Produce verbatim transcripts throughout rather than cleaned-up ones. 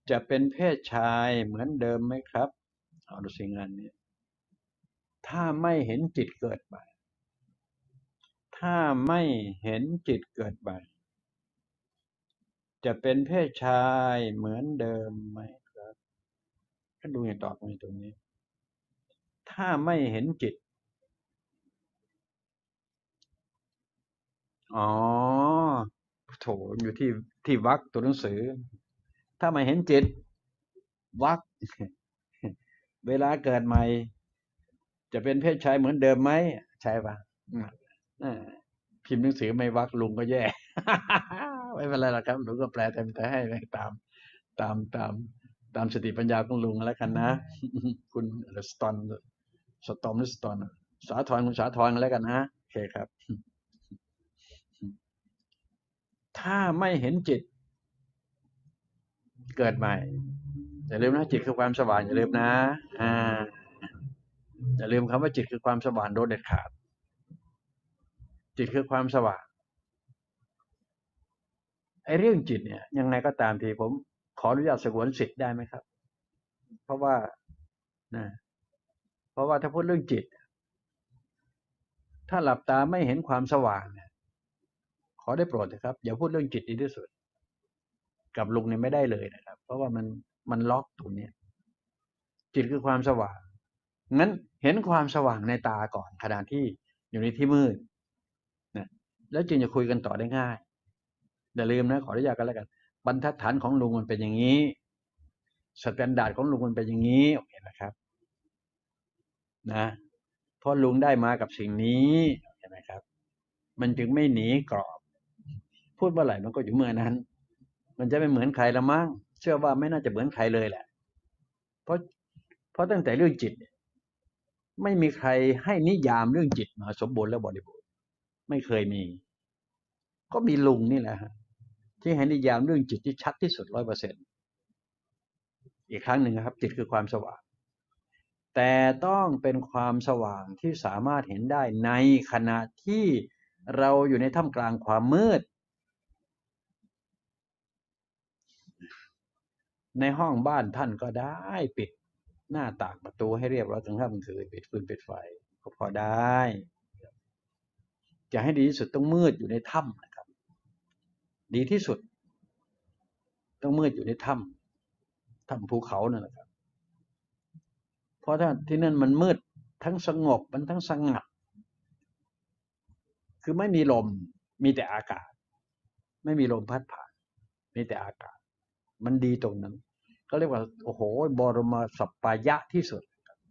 จะเป็นเพศชายเหมือนเดิมไหมครับเอาดูสิงานนี้ถ้าไม่เห็นจิตเกิดใหม่ถ้าไม่เห็นจิตเกิดใหม่จะเป็นเพศชายเหมือนเดิมไหมครับก็ดูอย่างตอบในตรงนี้ถ้าไม่เห็นจิตอ๋อโถอยู่ที่ที่วรรคตัวหนังสือถ้าไม่เห็นจิตวรรคเวลาเกิดใหม่จะเป็นเพศชายเหมือนเดิมไหมใช่ปะอืมอ่าพิมพ์หนังสือไม่วรรคลุงก็แย่ไม่เป็นไรหรอกครับลุงก็แปลเต็มแต่ให้ตามตามตามตามสติปัญญาของลุงแล้วกันนะคุณสตอนสตอมหรือสตอนสาธรคุณสาธรกันแล้วกันนะโอเคครับถ้าไม่เห็นจิตเกิดใหม่อย่าลืมนะจิตคือความสว่างอย่าลืมนะอ่าอย่าลืมคำว่าจิตคือความสว่างโดยเด็ดขาดจิตคือความสว่างไอ้เรื่องจิตเนี่ยยังไงก็ตามทีผมขออนุญาตสงวนสิทธิ์ได้ไหมครับเพราะว่านะเพราะว่าถ้าพูดเรื่องจิตถ้าหลับตาไม่เห็นความสว่างเนี่ยขอได้โปรดนะครับอย่าพูดเรื่องจิตดีที่สุดกับลุงเนี่ยไม่ได้เลยนะครับเพราะว่ามันมันล็อกตรงนี้จิตคือความสว่างงั้นเห็นความสว่างในตาก่อนขณะที่อยู่ในที่มืดนะแล้วจึงจะคุยกันต่อได้ง่ายอย่าลืมนะขออนุญาตกันแล้วกันบรรทัดฐานของลุงมันเป็นอย่างนี้สแตนดาร์ดของลุงมันเป็นอย่างนี้โอเคนะครับนะเพราะลุงได้มากับสิ่งนี้ใช่ไหมครับมันจึงไม่หนีกรอบพูดเมื่อไหร่มันก็อยู่เมื่อนั้นมันจะไม่เหมือนใครละมั้งเชื่อว่าไม่น่าจะเหมือนใครเลยแหละเพราะเพราะตั้งแต่เรื่องจิตไม่มีใครให้นิยามเรื่องจิตมาสมบูรณ์และบริบูรณ์ไม่เคยมีก็มีลุงนี่แหละฮะที่ให้นิยามเรื่องจิตที่ชัดที่สุดร้อยเปอร์เซ็นต์อีกครั้งหนึ่งครับจิตคือความสว่างแต่ต้องเป็นความสว่างที่สามารถเห็นได้ในขณะที่เราอยู่ในท่ามกลางความมืดในห้องบ้านท่านก็ได้ปิดหน้าต่างประตูให้เรียบร้อยกลางค่ำกลางคืนปิดฟืนปิดไฟก็พอได้จะให้ดีที่สุดต้องมืดอยู่ในถ้ำนะครับดีที่สุดต้องมืดอยู่ในถ้ำถ้ำภูเขานั่นแหละครับเพราะถ้าที่นั่นมันมืดทั้งสงบมันทั้งสงัดคือไม่มีลมมีแต่อากาศไม่มีลมพัดผ่านมีแต่อากาศมันดีตรงนั้นก็เรียกว่าโอ้โหบรมสัปปายะที่สุด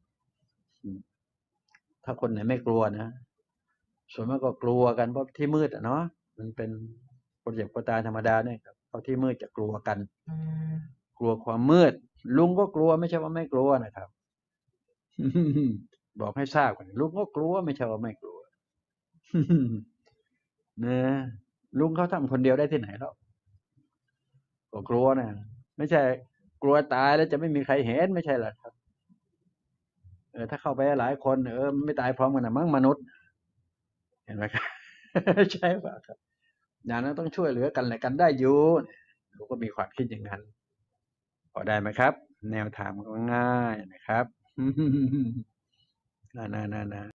ถ้าคนไหนไม่กลัวนะส่วนมากก็กลัวกันเพราะที่มืดอ่ะเนาะมันเป็นคนเจ็บคนตายธรรมดาเนี่ยครับเพราะที่มืดจะกลัวกันกลัวความมืดลุงก็กลัวไม่ใช่ว่าไม่กลัวนะครับบอกให้ทราบกันลุงก็กลัวไม่ใช่ว่าไม่กลัวนะลุงเขาทำคนเดียวได้ที่ไหนแล้วก็กลัวนะไม่ใช่กลัวตายแล้วจะไม่มีใครเห็นไม่ใช่หรอกครับเออถ้าเข้าไปหลายคนเออไม่ตายพร้อมกันนะมั้งมนุษย์เห็นไหมครับใช่ป่ะครับอย่างนั้นต้องช่วยเหลือกันและกันได้อยู่ลุงก็มีความคิดอย่างนั้นพอได้ไหมครับแนวทางก็ง่ายนะครับน่าน่าน่า